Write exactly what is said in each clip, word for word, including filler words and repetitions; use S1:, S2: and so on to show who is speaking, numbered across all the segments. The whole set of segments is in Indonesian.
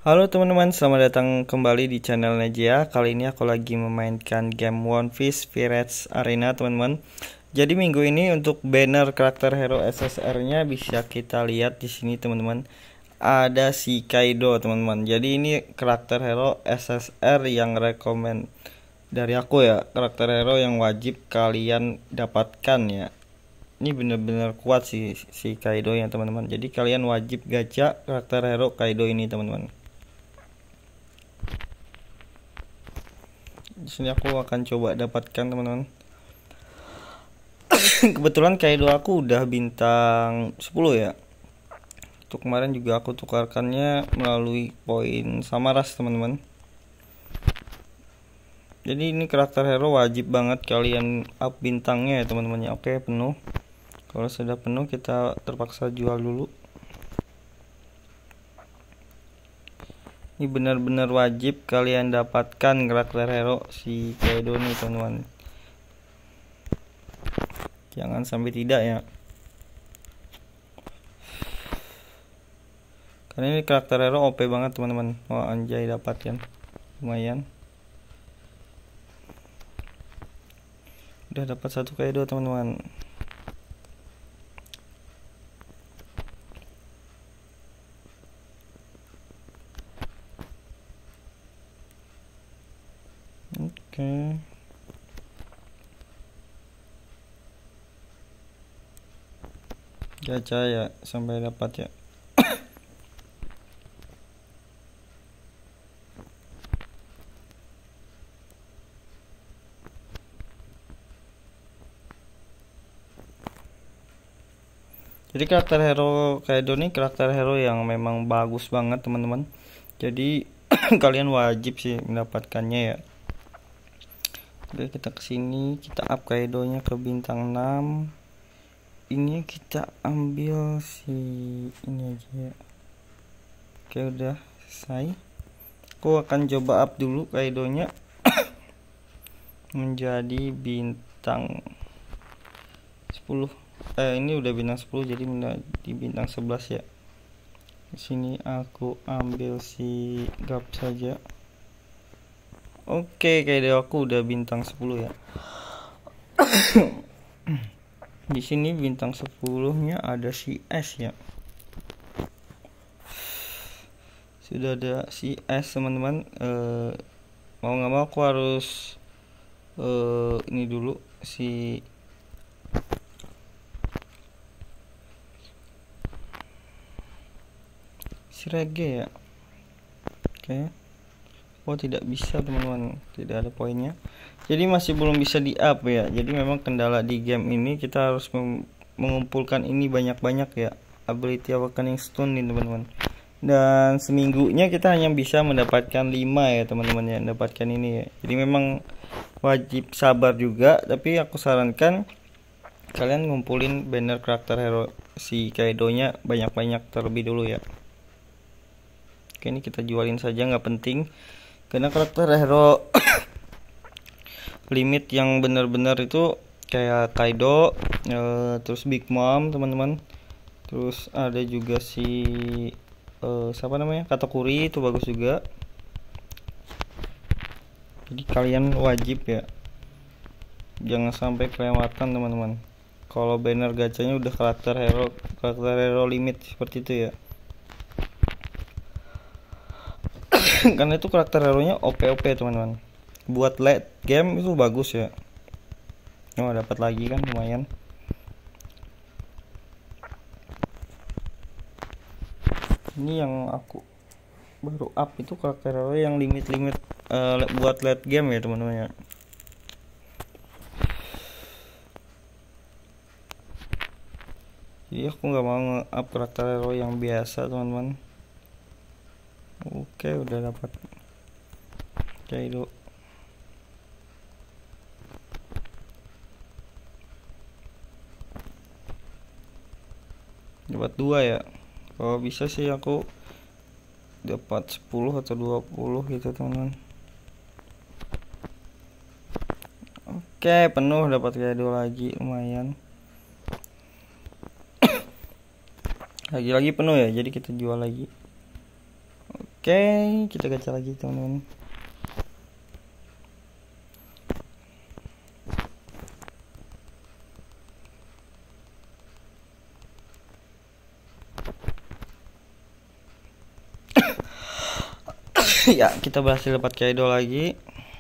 S1: Halo teman-teman, selamat datang kembali di channel Nejia. Kali ini aku lagi memainkan game One Piece Pirates Arena teman-teman. Jadi minggu ini untuk banner karakter hero S S R-nya bisa kita lihat di sini teman-teman. Ada si Kaido teman-teman. Jadi ini karakter hero S S R yang rekomend dari aku ya, karakter hero yang wajib kalian dapatkan ya. Ini bener-bener kuat sih si Kaido ya teman-teman. Jadi kalian wajib gacha karakter hero Kaido ini teman-teman. Di sini aku akan coba dapatkan teman-teman. Kebetulan Kaido aku udah bintang sepuluh ya. Itu kemarin juga aku tukarkannya melalui poin Samaras teman-teman. Jadi ini karakter hero wajib banget kalian up bintangnya ya teman-teman ya. Oke, penuh. Kalau sudah penuh kita terpaksa jual dulu. Ini benar-benar wajib kalian dapatkan karakter hero si Kaido nih teman-teman. Jangan sampai tidak ya. Karena ini karakter hero O P banget teman-teman. Wah, anjay dapat kan. Lumayan. Udah dapat satu Kaido teman-teman. Oke. Gacha ya sampai dapat ya. Jadi karakter hero Kaido nih karakter hero yang memang bagus banget teman-teman. Jadi kalian wajib sih mendapatkannya ya. Oke, kita kesini, kita up Kaido-nya ke bintang enam. Ini kita ambil si ini aja ya. Oke, udah selesai. Aku akan coba up dulu Kaido-nya menjadi bintang sepuluh. Eh ini udah bintang sepuluh jadi di bintang sebelas ya. Di sini aku ambil si Gap saja. Oke, Kaido aku udah bintang sepuluh ya. Di sini bintang sepuluh-nya ada si S ya. Sudah ada si S teman-teman. E, mau nggak mau aku harus e, ini dulu si si Rege ya. Oke. Oh, tidak bisa teman-teman, tidak ada poinnya. Jadi masih belum bisa di up ya. Jadi memang kendala di game ini kita harus mengumpulkan ini banyak-banyak ya. Ability Awakening Stone nih teman-teman. Dan seminggunya kita hanya bisa mendapatkan lima ya teman-teman ya, mendapatkan ini ya. Jadi memang wajib sabar juga, tapi aku sarankan kalian ngumpulin banner karakter hero si Kaido-nya banyak-banyak terlebih dulu ya. Oke, ini kita jualin saja, nggak penting. Karena karakter hero limit yang benar-benar itu kayak Kaido, e, terus Big Mom teman-teman, terus ada juga si e, siapa namanya Katakuri itu bagus juga. Jadi kalian wajib ya, jangan sampai kelewatan teman-teman. Kalau banner gacanya udah karakter hero karakter hero limit seperti itu ya. Karena itu karakter hero nya O P O P teman-teman. Buat late game itu bagus ya. Oh, dapat lagi kan lumayan. Ini yang aku baru up itu karakter hero yang limit-limit uh, buat late game ya teman-teman ya. Jadi aku nggak mau nge-up karakter hero yang biasa teman-teman. Oke, udah dapat Kaido. Dapat dua ya. Kalau bisa sih aku dapat sepuluh atau dua puluh gitu teman-teman. Oke, penuh, dapat Kaido lagi, lumayan. Lagi-lagi penuh ya, jadi kita jual lagi. Oke, kita gacha lagi teman-teman. Ya, kita berhasil dapat Kaido lagi.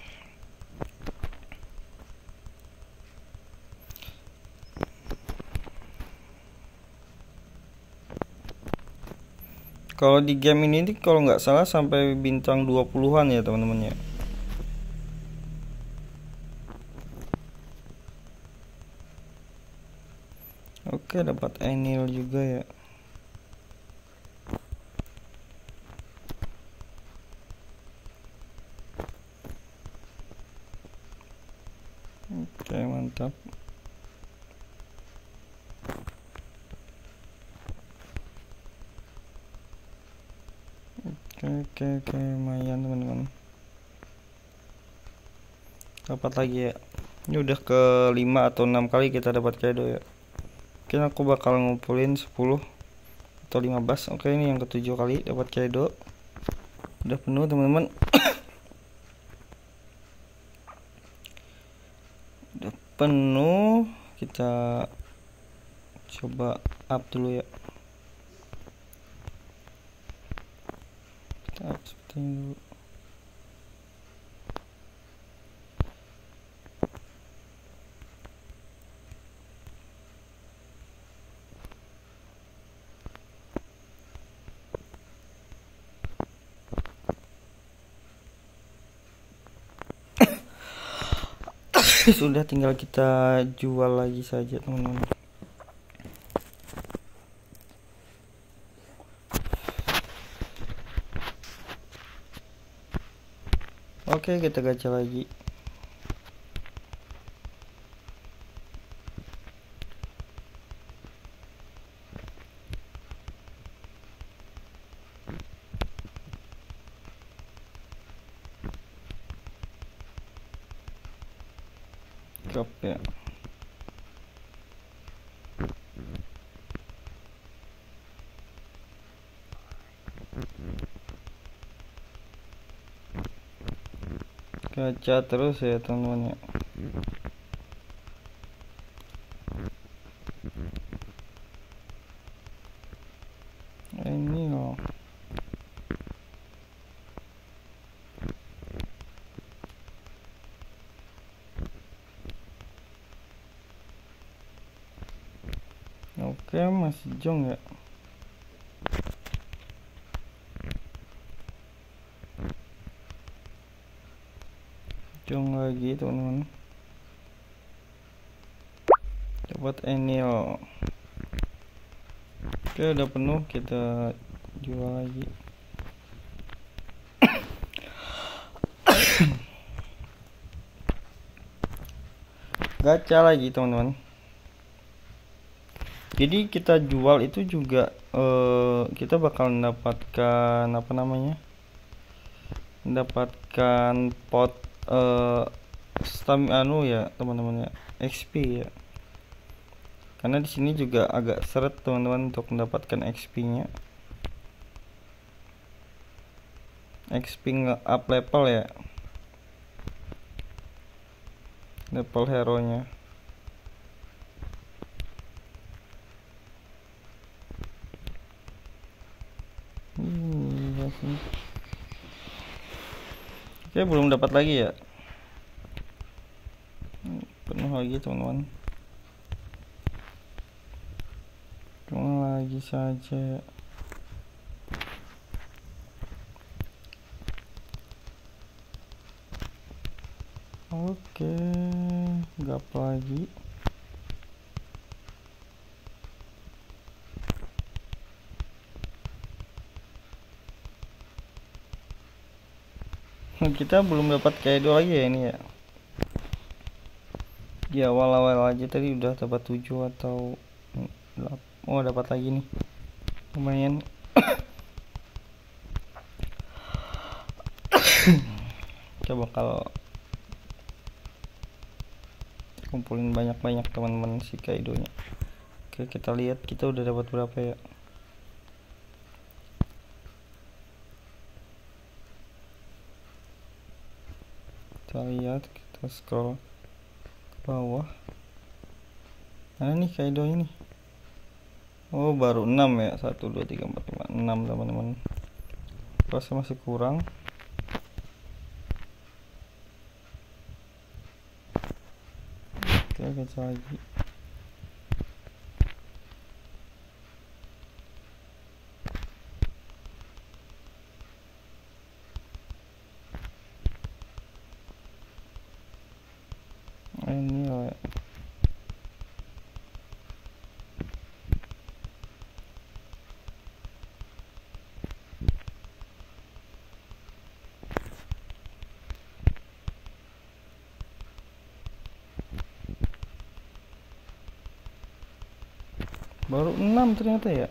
S1: Kalau di game ini nih, kalau nggak salah sampai bintang dua puluhan ya teman-teman ya. Oke, dapat Enil juga ya. Oke, mantap. Oke, oke, oke, lumayan teman-teman. Dapat lagi ya. Ini udah ke lima atau enam kali kita dapat Kaido ya. Mungkin aku bakal ngumpulin sepuluh atau lima belas. Oke, ini yang ketujuh kali dapat Kaido. Udah penuh teman-teman. Udah penuh. Kita coba up dulu ya. Kita up seperti ini dulu. Sudah, tinggal kita jual lagi saja teman-teman. Oke, kita gacha lagi. Drop ya. Gacha terus ya teman-teman ya. Ini loh. Oke, masih jong ya. Jong lagi teman-teman. Dapat Enil. Oke, udah penuh, kita jual lagi. Gacha lagi teman-teman. Jadi kita jual itu juga eh, kita bakal mendapatkan apa namanya? Mendapatkan pot eh, stam anu ya teman-teman ya, X P ya. Karena di sini juga agak seret teman-teman untuk mendapatkan X P-nya. X P nge-up level ya. Level hero-nya. Hmm, Oke, belum dapat lagi ya. Penuh lagi teman-teman. Cuma lagi saja. Oke, gap lagi. Kita belum dapat Kaido lagi ya ini ya. Di awal-awal aja tadi udah dapat tujuh atau delapan. Oh, dapat lagi nih. Lumayan. Kita bakal kumpulin banyak-banyak teman-teman si Kaido-nya. Oke, kita lihat kita udah dapat berapa ya. kita lihat, kita scroll ke bawah. Mana nih Kaido ini? Oh, baru enam ya. satu dua tiga empat lima enam teman-teman. Rasa masih kurang. Oke, gacha lagi. Ini lah. Baru enam ternyata ya.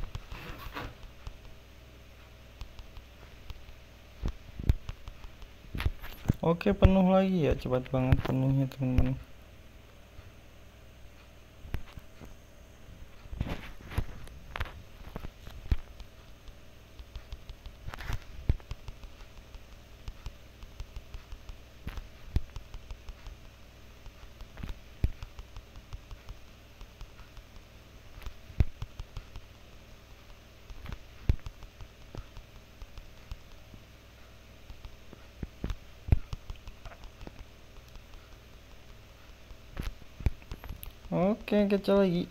S1: Oke, penuh lagi ya, cepat banget penuhnya teman-teman. Oke, gacha lagi.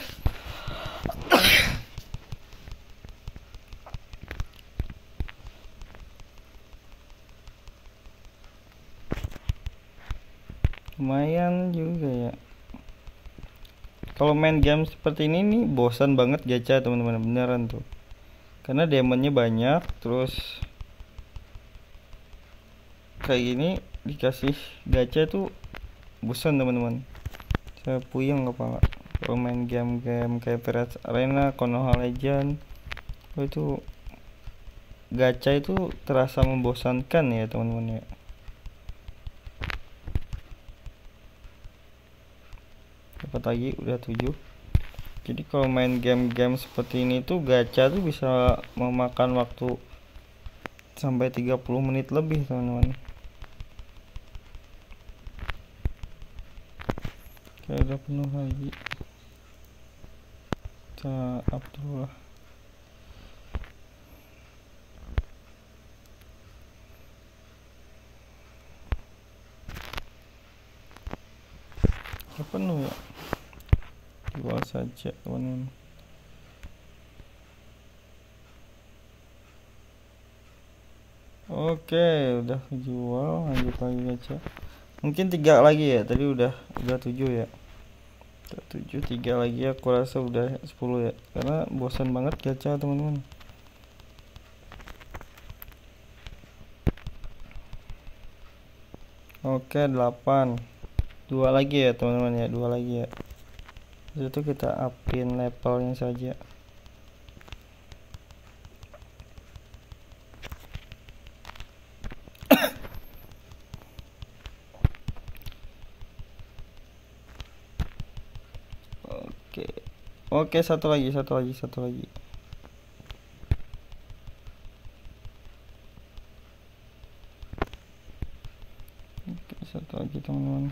S1: Lumayan juga ya. Kalau main game seperti ini nih bosan banget gacha teman-teman, beneran tuh. Karena demonnya banyak, terus kayak gini dikasih gacha tuh bosan teman-teman. Saya puyeng kepala kalau main game-game kayak Pirates Arena, Konoha Legend. Oh, itu gacha itu terasa membosankan ya teman-teman ya. Dapat lagi udah tujuh. Jadi kalau main game-game seperti ini tuh gacha tuh bisa memakan waktu sampai tiga puluh menit lebih teman-teman. Oke, udah penuh lagi. Kita up dulu lah. Udah penuh ya. Jual saja teman-teman. Oke, udah jual, lanjut lagi aja. Mungkin tiga lagi ya, tadi udah udah tujuh ya. Udah tujuh, tiga lagi aku rasa udah sepuluh ya. Karena bosan banget gacha teman-teman. Oke, delapan. Dua lagi ya teman-teman ya, dua lagi ya. Itu kita upin levelnya saja. Oke. Oke, satu lagi, satu lagi, satu lagi. Oke, satu lagi teman-teman.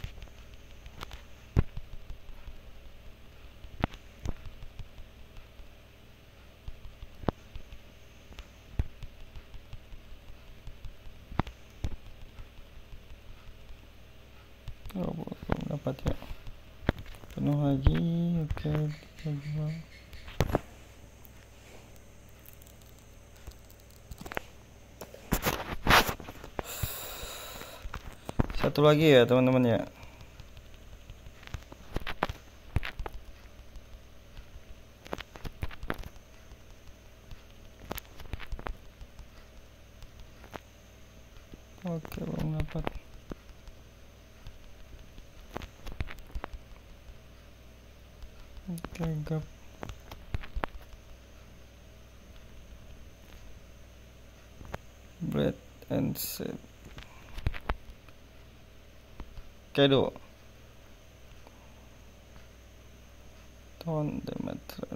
S1: Oh, belum dapat ya. Penuh lagi. Oke, kita jual. Satu lagi ya teman-teman ya. Oke, belum dapat. Oke, gap. Bread and set. Kaido. Ton Demeter.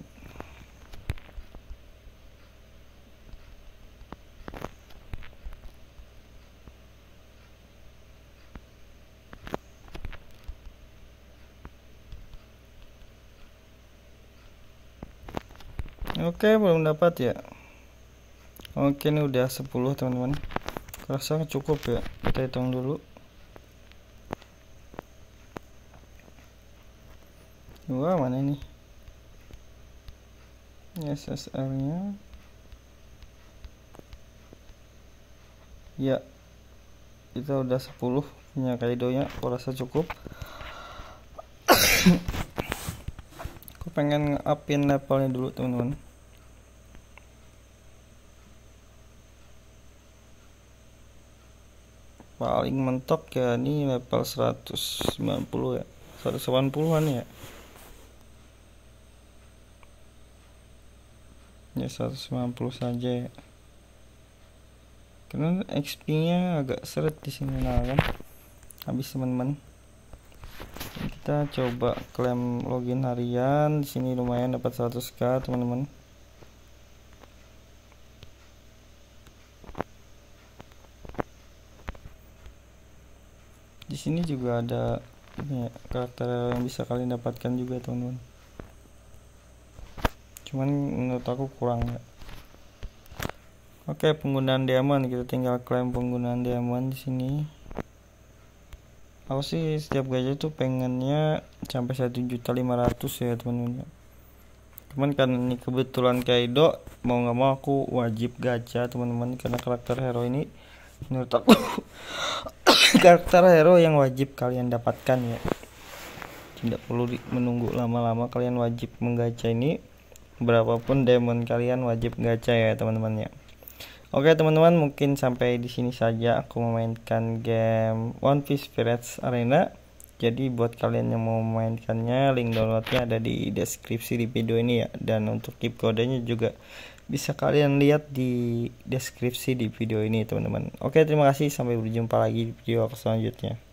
S1: Oke, belum dapat ya. Oke, ini udah sepuluh teman-teman. Rasa cukup ya. Kita hitung dulu. Wah, mana ini? S S R-nya. Ya. Kita udah sepuluh punya Kaido-nya. Aku rasa cukup. Aku pengen nge-upin levelnya dulu, teman-teman. Paling mentok ya ini level seratus sembilan puluh ya, seratus delapan puluhan ya. Ya seratus sembilan puluh saja ya. Karena X P-nya agak seret di sini, nah kan. Habis teman-teman. Kita coba klaim login harian. Di sini lumayan dapat seratus k, teman-teman. Di sini juga ada ini ya, karakter yang bisa kalian dapatkan juga, teman-teman. Cuman menurut aku kurang ya. Oke, penggunaan diamond, kita tinggal klaim penggunaan diamond di sini. Aku sih setiap gacha tuh pengennya sampai satu juta lima ratus ya, teman-teman. Cuman kan ini kebetulan Kaido, mau nggak mau aku wajib gacha, teman-teman, karena karakter hero ini menurut aku karakter hero yang wajib kalian dapatkan ya. Tidak perlu menunggu lama-lama, kalian wajib menggacha ini. Berapapun diamond kalian wajib gacha ya, teman-teman ya. Oke teman-teman, mungkin sampai di sini saja aku memainkan game One Piece Pirates Arena. Jadi buat kalian yang mau memainkannya, link downloadnya ada di deskripsi di video ini ya. Dan untuk keep kodenya juga bisa kalian lihat di deskripsi di video ini, teman-teman. Oke, terima kasih, sampai berjumpa lagi di video selanjutnya.